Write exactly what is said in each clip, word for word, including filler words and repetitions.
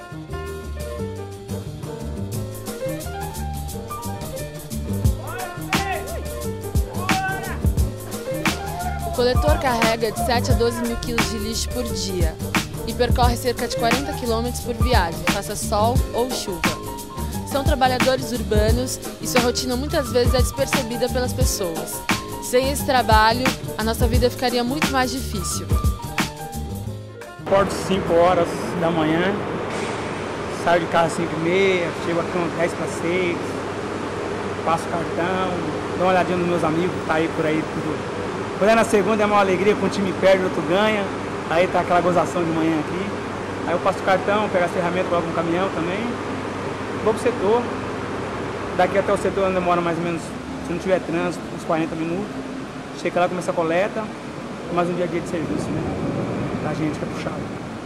O coletor carrega de sete a doze mil quilos de lixo por dia e percorre cerca de quarenta quilômetros por viagem, faça sol ou chuva. São trabalhadores urbanos e sua rotina muitas vezes é despercebida pelas pessoas. Sem esse trabalho, a nossa vida ficaria muito mais difícil. Acordo cinco horas da manhã, saio de casa às cinco e meia, chego aqui às dez para seis, passo o cartão, dou uma olhadinha nos meus amigos que tá aí por aí tudo. Quando é na segunda é uma alegria, quando o time perde, o outro ganha, aí tá aquela gozação de manhã aqui. Aí eu passo o cartão, pego as ferramentas, coloco no caminhão também, vou pro setor. Daqui até o setor demora mais ou menos, se não tiver trânsito, uns quarenta minutos. Chega lá, começa a coleta, mais um dia a dia de serviço, né? Da gente que é puxado.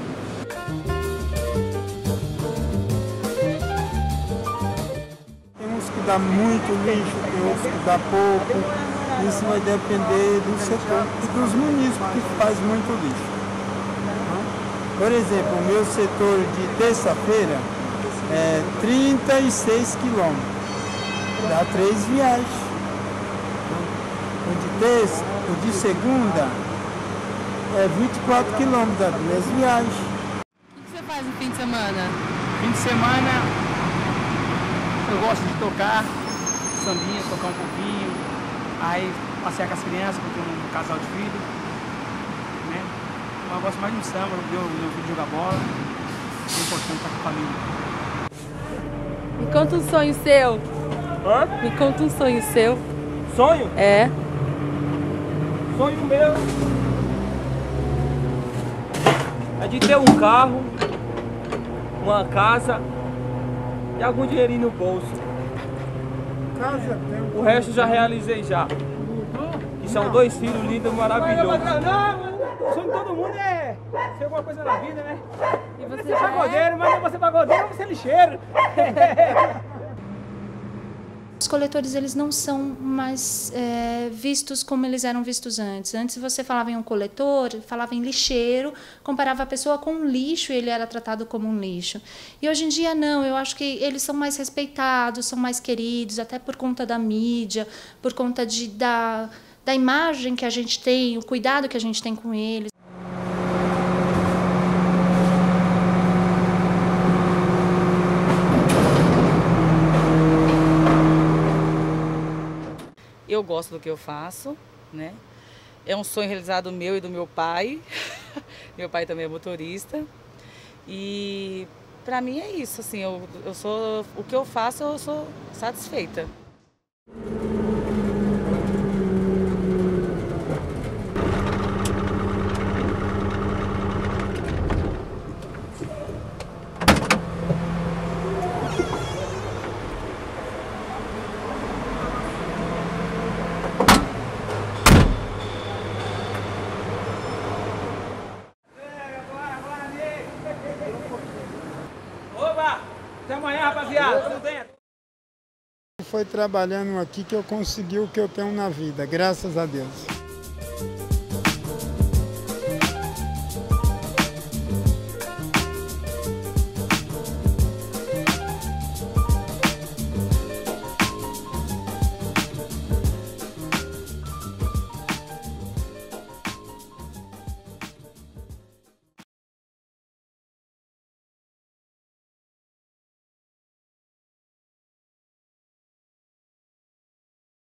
Tem uns que dá muito lixo, tem outros que dá pouco. Isso vai depender do setor e dos munícipes que faz muito lixo. Por exemplo, o meu setor de terça-feira é trinta e seis quilômetros. Dá três viagens. O de terça, o de segunda é vinte e quatro quilômetros, dá duas viagens. O que você faz no fim de semana? Fim de semana eu gosto de tocar sambinha, tocar um pouquinho. Aí passear com as crianças, porque eu tenho um casal de filhos, né? Então eu gosto mais de samba, ver o meu filho jogar bola. É importante estar com a família. Me conta um sonho seu. Hã? Me conta um sonho seu. Sonho? É. Sonho meu é de ter um carro, uma casa e algum dinheirinho no bolso. O resto já realizei já. E são dois filhos lindos, maravilhosos. Não, o sonho de todo mundo é ser alguma coisa na vida, né? E você Ser pagodeiro, mas não vou ser pagodeiro, eu vou ser lixeiro. Os coletores, eles não são mais é, vistos como eles eram vistos antes. Antes você falava em um coletor, falava em lixeiro, comparava a pessoa com um lixo e ele era tratado como um lixo. E hoje em dia não, eu acho que eles são mais respeitados, são mais queridos, até por conta da mídia, por conta de, da, da imagem que a gente tem, o cuidado que a gente tem com eles. Eu gosto do que eu faço, né? É um sonho realizado meu e do meu pai. Meu pai também é motorista. E para mim é isso, assim, eu, eu sou, o que eu faço eu sou satisfeita. Até amanhã, rapaziada. Tudo dentro. Foi trabalhando aqui que eu consegui o que eu tenho na vida, graças a Deus.